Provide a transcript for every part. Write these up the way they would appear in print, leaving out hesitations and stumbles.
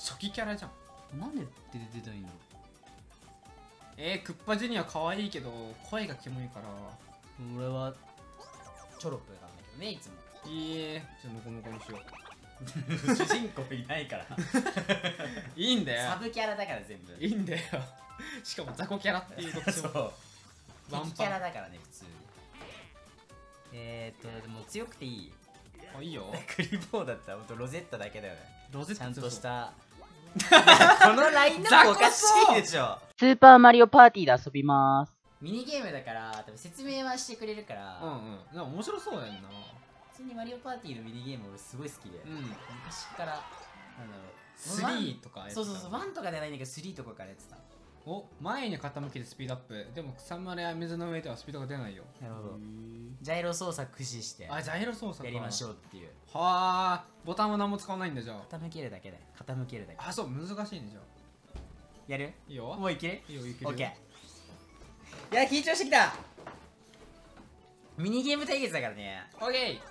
初期キャラじゃん。 なんで出たいの？ クッパジュニア可愛いけど声がキモいから。 俺はチョロップなんだけどね、いつも。 じゃあノコノコにしよう。 主人公いないからいいんだよ。 サブキャラだから全部。 いいんだよ。しかも雑魚キャラっていうことそう。 ワンパン敵キャラだからね、普通に。でも強くていい。 あ、いいよ。 クリボーだったらほんとロゼッタだけだよね。 ロゼッタちゃんとした。このラインナップおかしいでしょ。 スーパーマリオパーティーで遊びます。 ミニゲームだから多分説明はしてくれるから。 でも面白そうだよな。 普通にマリオパーティーのミニゲーム俺すごい好きで。昔から、なんだろう。 3とかやってた。 そう、1とかではないんだけど3とかからやってた。 お、前に傾きでスピードアップ。でも草むらや水の上ではスピードが出ないよ。 なるほど。ジャイロ操作駆使してあ、ジャイロ操作やりましょうっていう。 はあ、ボタンは何も使わないんだじゃあ。 傾けるだけで。傾けるだけ。 あ、そう、難しいねじゃあ。 やる？ いいよ。 もういける？ いいよ、いける。 オッケー。いや、緊張してきた。ミニゲーム対決だからね。 オッケー。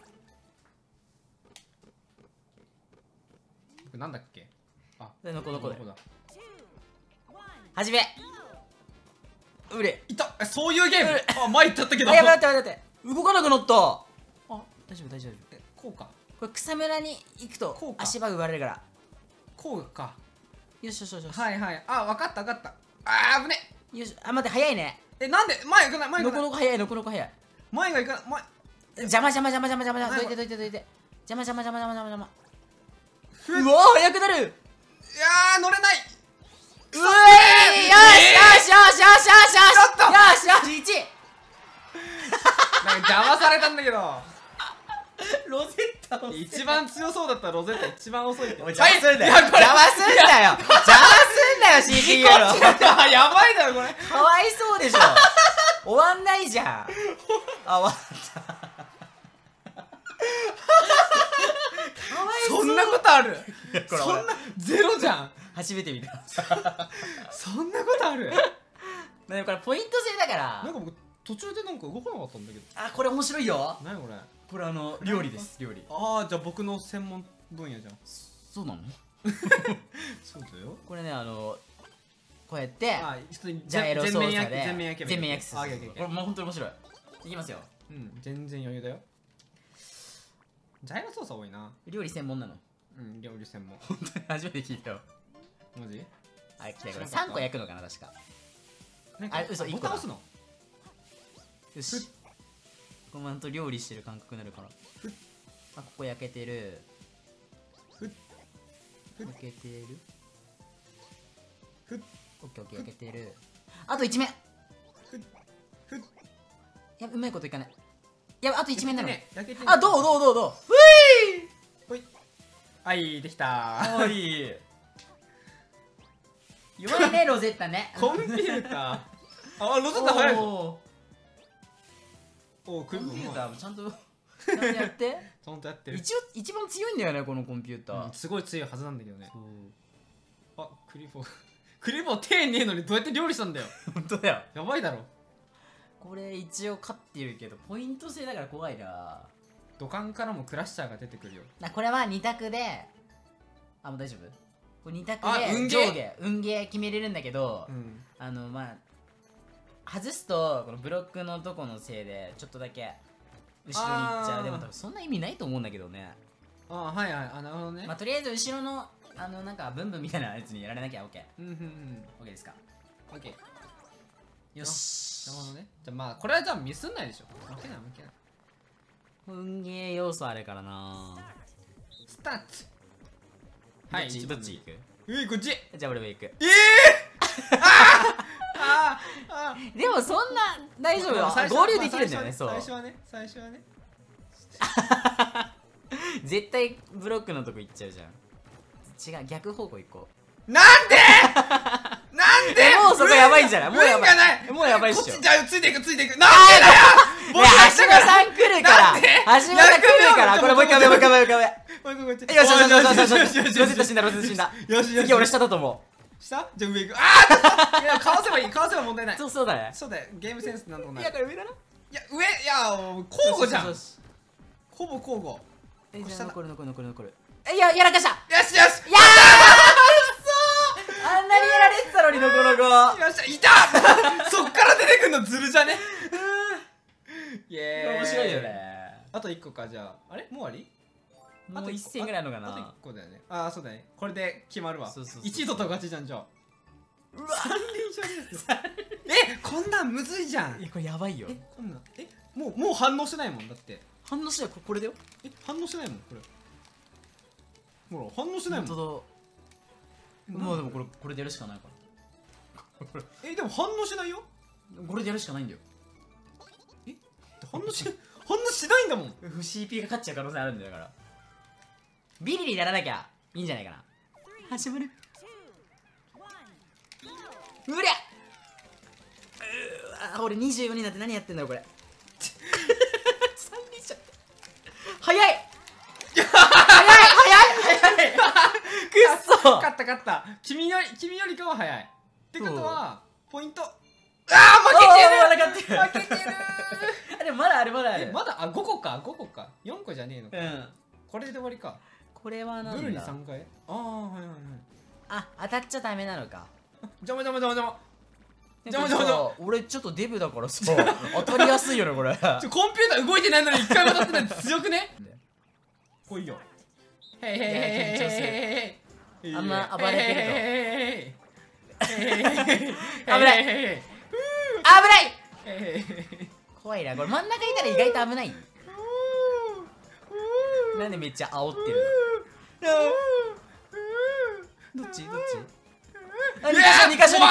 これなんだっけ？あ、 のこのこだ。 こだ。 はじめ。うれ。 いた。そういうゲーム。あ、前行っちゃったけど。 あ、やばい、待って。動かなくなった。あ、大丈夫大丈夫。 こうか。 これ草むらに行くと足場奪われるから。 こうか。 よしよしよし。 はいはい。あ、わかったわかった。あー、危ね。 よし。あ、待って、早いね。 なんで前行かない前行かない。 のこのこ早い、のこのこ早い。 前が行かない。 邪魔。どいて。邪魔。うわ、早くなる。 いやー、乗れない。 うえー、よし、1。 なんか邪魔されたんだけど。 ロゼッタの一番強そうだったロゼッタ一番遅いって。 邪魔すんだよ CG やろ。 やばいだろこれ。 かわいそうでしょ。終わんないじゃん。あ、終わった。かわいそう。 そんなことある？ そんなゼロじゃん。 初めて見た。 そんなことある？ なんかこれポイント制だから。 なんか僕途中でなんか動かなかったんだけど。 あ、これ面白いよ。 何これ？ これ料理です。料理。 ああ、じゃあ僕の専門分野じゃん。 そうなの？ そうだよ。 これね、こうやってジャイロ操作で全面焼きする。これもう本当に面白い。いきますよ。 全然余裕だよ。ジャイロ操作多いな。 料理専門なの？ 料理専門。 本当に初めて聞いたよ。 マジ？ あ、来た。これ3個焼くのかな、確か。あ、嘘、1個だ。 押すの？ よし。このまま料理してる感覚になるから。あ、ここ焼けてる。焼けてる。オッケー焼けてる。あと1面。や、うまいこといかない。やば、あと1面なの。あ、どうふい。 はい、できたー。 おい。弱いね、ロゼッタね。 コンピューター。あ、ロゼッタ早いぞ。 コンピューターもちゃんとやって。 ちゃんとやってる。 一番強いんだよね、このコンピューター。 すごい強いはずなんだけどね。あ、クリボー手ねえのにどうやって料理したんだよ。 本当だよ。 やばいだろ。 これ一応勝ってるけどポイント制だから怖いな。 土管からもクラッシャーが出てくるよ。 これは2択で、あ、もう大丈夫？これ2択で上下運ゲー決めれるんだけど、まあ外すとこのブロックのとこのせいでちょっとだけ後ろに行っちゃう。でも多分そんな意味ないと思うんだけどね。 あ、はいはい。あ、なるほどね。 まあとりあえず後ろのなんかブンブンみたいなやつにやられなきゃ OK。OK ですか？ OK。 よし。 なるほどね。じゃあまあこれはじゃあミスんないでしょ。負けない。 運ゲー要素あるからな。 スタート。はい、 どっち行く？ こっち。 じゃあ俺も行く。でもそんな大丈夫よ。合流できるんだよね。そう。 最初はね。 絶対ブロックのとこ行っちゃうじゃん。違う、逆方向行こう。なんでもうそこやばいんじゃない？もうやばい。もうやばいっしょ。 こっちじゃあついていく。なんでだよ。 橋本さん来るから。橋本さん来るから。これもう一回目。よし。ロゼッタ死んだ。よし。次俺下だと思う。 下？じゃあ上行く。いや、かわせば問題ない。 そうだね。 そうだよ。ゲームセンスなんともない。 いや、これ上だな。 いや、上、交互じゃん。ほぼ交互。 残る。いや、やらかした。 よし。 やーいたそっから出てくんのずるじゃねイエーイ。 面白いよね。 あと1個か。じゃああれもう終わり？ もう1戦ぐらいあるのかな。 あと1個だよね。ああそうだね。これで決まるわ。 そうそうそう 1位取ったら勝ちじゃん。じゃあうわ 3連勝ですよ。こんなんむずいじゃん。 これやばいよ。 こんなんもう反応してないもんだって。 反応しない。これだよ。 反応してないもんこれ。ほら反応してないもん。 本当だ。もうでもこれでやるしかないから。 でも反応しないよ。 これでやるしかないんだよ。 反応しないんだもん。 CP が勝っちゃう可能性あるんだよ。だからビリにならなきゃいいんじゃないかな。始まる。うりゃ俺24になって何やってんだよこれ。3人しちゃった。早い早いくっそ勝った君よりかは早いってことはポイント。負けてるでもまだあるまだある。 まだ5個か4個じゃねえのか。これで終わりか。 これはなんだ。 ブルに3回。 当たっちゃダメなのか。 邪魔俺ちょっとデブだからさ当たりやすいよねこれ。 コンピューター動いてないのに1回も当たってないって強くね。来いよ。 緊張する。あんま暴れてると危ない怖いな。これ真ん中いたら意外と危ない。なんでめっちゃ煽ってるの。どっち2箇所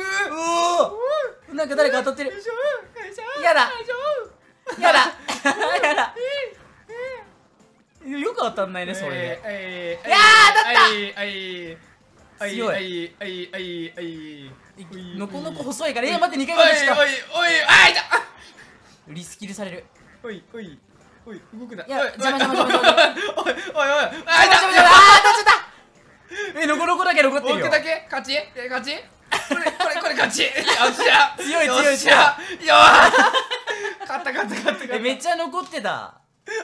なんか誰か当たってる。やだよく当たんないねそれで。いやー当たった。強い。のこのこ細いから。待って2回目でした。リスキルされる。 動くな。 邪魔おいのこのこだけ残ってるよ。 僕だけ勝ちこれ勝ち。よっしゃ強いよ勝っためっちゃ残ってた。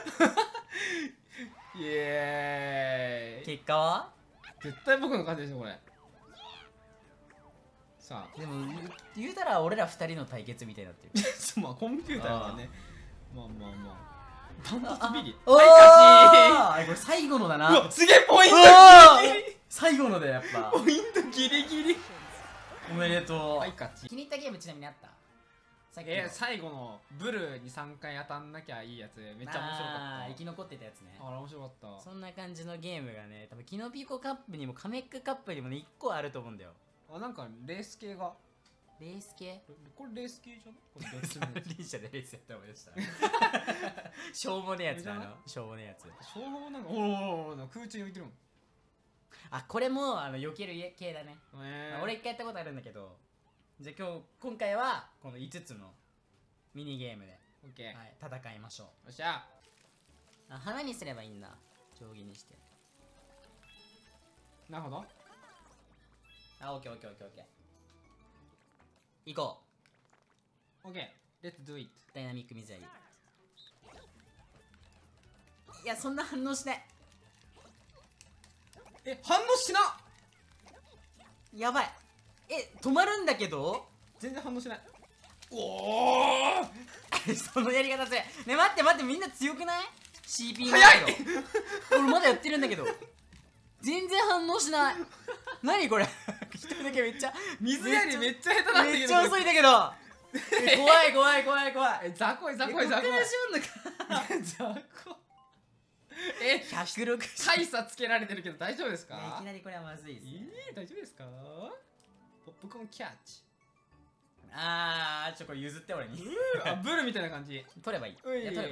イエーイ。 結果は絶対僕の勝ちでしょこれ。さあでも言うたら俺ら2人の対決みたいになってる。 まあコンピューターはね。まあダントツビリ。 はい勝ち。これ最後のだな。 すげえポイントギリギリ。 最後のでやっぱポイントギリギリ。 おめでとう。 はい勝ち。 気に入ったゲームちなみにあった？ 最後のブルに3回当たんなきゃいいやつめっちゃ面白かった。 生き残ってたやつね。 面白かった。 そんな感じのゲームがね多分キノピコカップにもカメックカップにもね1個あると思うんだよ。 なんかレース系が。 レース系？ これレース系じゃん。これリンシャでレースやった思い出した。しょうもねえやつだしょうもねえやつ。 しょうもなんか空中に浮いてるもん。 これも避ける系だね。俺1回やったことあるんだけど。じゃあ今回はこの5つのミニゲームで戦いましょう。 よっしゃ。 花にすればいいんだ。定規にして。 なるほど。 オッケー。行こう。オッケー。Let's do it。 ダイナミック水やり。いやそんな反応しない。 反応しな。 やばい。止まるんだけど全然反応しない。 そのやり方する。ね待ってみんな強くない？ CP 早い。 俺まだやってるんだけど全然反応しない。何これ一人だけめっちゃ水やりめっちゃ下手なんだけど。 めっちゃ遅いんだけど怖い。 雑魚い。 こっからしよんのか。 雑魚。 106。 大差つけられてるけど大丈夫ですか？ いきなりこれはまずいです。 大丈夫ですか？ポップコーンキャッチ。 これ譲って俺に。 ブルみたいな感じ。 取ればいい。 って。オッケー。 じゃ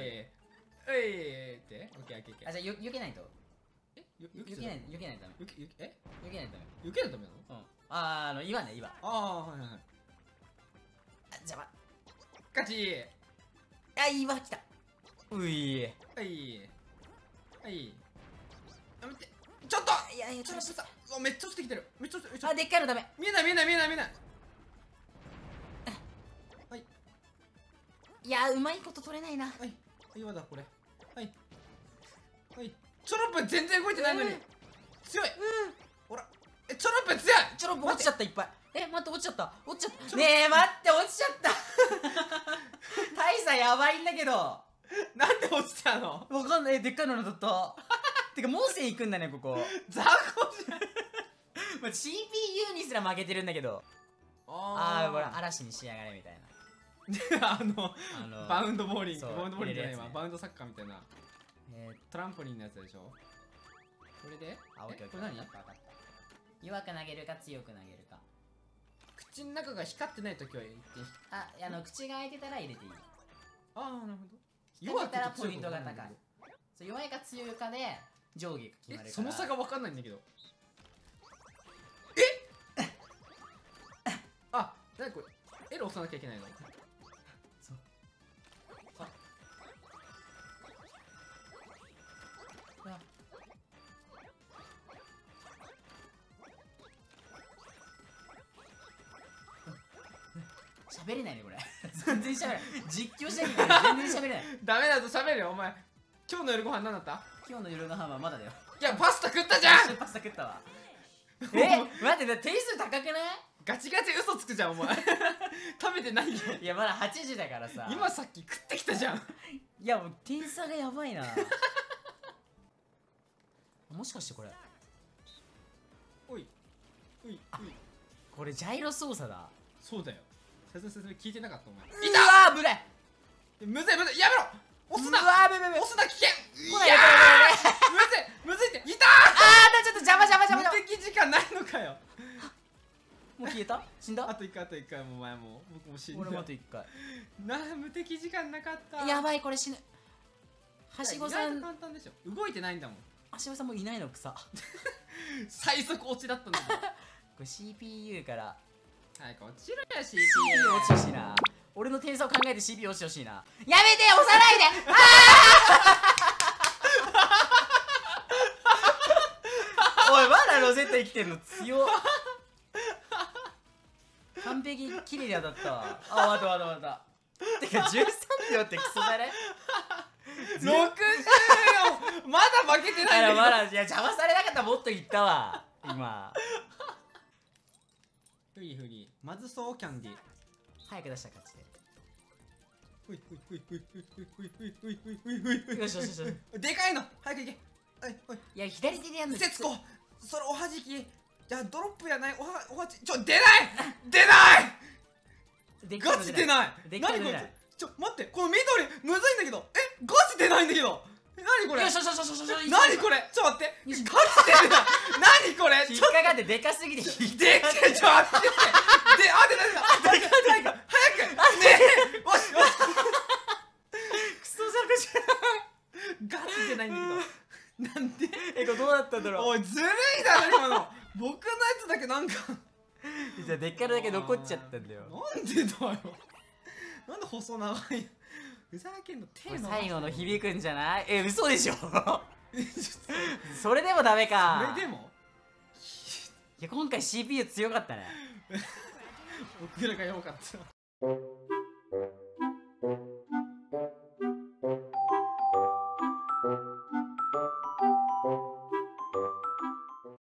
あ避けないと。避けないとダメ。避けないとダメ。 避けないとダメなの？ 岩ね。 はい。 邪魔。 勝ち。 岩来た。はい。 やめて。ちょっと。ちょっとさ。めっちゃ落ちてきてる。めっちゃ落ちてる。 でっかいのダメ。 見えない。 いやうまいこと取れないな。 岩だこれ。チョロップ全然動いてないのに強い。ほらチョロップ強い。 チョロップ落ちちゃったいっぱい。待って落ちちゃった。 落ちちゃった。ねえ待って、落ちちゃった大差やばいんだけど。 なんで落ちたの？ わかんない。でっかいの当たったてかモンステ行くんだねここ。 雑魚じゃんまあ CPU にすら負けてるんだけど。ああこれ嵐に仕上がれみたいなバウンドボーリング、 そうバウンドボーリングじゃないわ、 入れるやつねバウンドサッカーみたいなトランポリンのやつでしょ。これであ、オッケーオッケー。 これ何？ 分かった。弱く投げるか強く投げるか。 口の中が光ってないときは言っていい。 あ、口が開いてたら入れていい。 ああ、なるほど。 弱くたらポイントが高い。そう、弱いか強いかで上下が決まるから。 その差が分かんないんだけど。あ、なにこれ L 押さなきゃいけないの？ そう。喋れないねこれ全然喋れない。実況しなきゃいけない。全然喋れない。 ダメだと喋るよお前。今日の夜ご飯何だった？ 今日の夜ご飯はまだだよ。 いやパスタ食ったじゃんパスタ食ったわ待って、点数高くない？ ガチガチ嘘つくじゃんお前食べてないよ。 いやまだ8時だからさ。 今さっき食ってきたじゃん。 いやもう点差がやばいなもしかしてこれおいおいおい、 これジャイロ操作だ。 そうだよ。説明聞いてなかったお前。 いたわー、ぶれむずいむずい、やめろ。押すな。 うわー、ぶれぶれ押すな、危険。 来ないよ、これむずいって。いたあー、ちょっと邪魔無敵時間ないのかよ。 もう消えた？死んだ？ あと1回、あと1回。もうお前も僕も死んだ。 俺もあと1回。 無敵時間なかった。 やばい、これ死ぬ。はしごさん、 簡単でしょ。動いてないんだもん。 はしごさんもいないの草最速落ちだったんだけど。 これ CPU からはいこちらや CPU 落ちてほしいな。俺の点差を考えて CPU 落ちてほしいな。やめて、押さないでおい、まだロゼット生きてんの強っ。完璧綺麗に当たったわ。あ、わかったてか13秒ってクソだね。 60よ。まだ負けてないんだけど。 まだ、いや邪魔されなかったらもっといったわ今。 フリーまずそうキャンディー早く出したら勝ちで。 ほいほいほいほいほいほいほいほいほいほいほいほいほい。 よしよしよし。 でかいの早くいけ。はいほい。 いや左手でやんの。 節子それおはじき。じゃあドロップやないおはじ出ないガチ出ない。何これ。待って、この緑むずいんだけど。ガチ出ないんだけど。何これ。 よしよしよしよし。 何これ。ちょっと待って。ガチ出ない。何これ。 引っかかってでかすぎて。 でっけえ。ちょっと待って。で、早く。ねえ。よし。 クソザクじガチ出ないんだけど。なんで。 ゃん。これどうだったんだろう。 おいずるいだろ今の。僕のやつだけなんか。 じゃあでっかいのだけ残っちゃったんだよ。 なんでだよ。なんで細長い。ふざけんの手の最後の響くんじゃない？嘘でしょそれでもダメか。 それでもいや今回 CPU 強かったね僕らが弱かった。